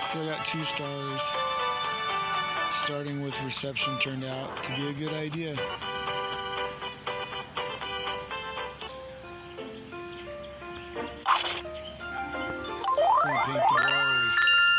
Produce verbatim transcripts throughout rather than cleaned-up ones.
still got two stars. Starting with reception turned out to be a good idea. I'm gonna paint the walls.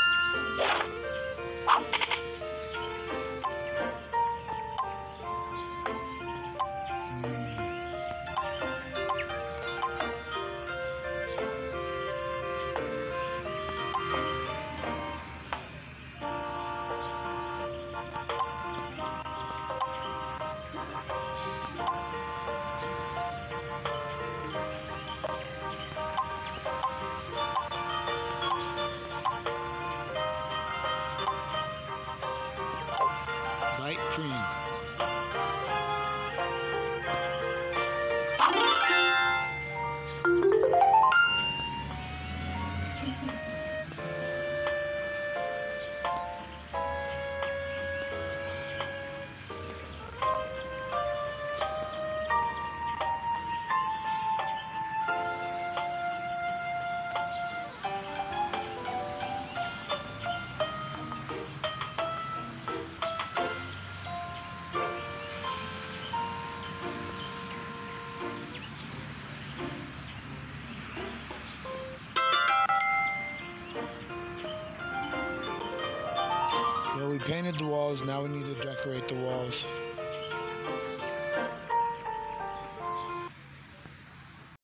Light cream. Well, we painted the walls, now we need to decorate the walls.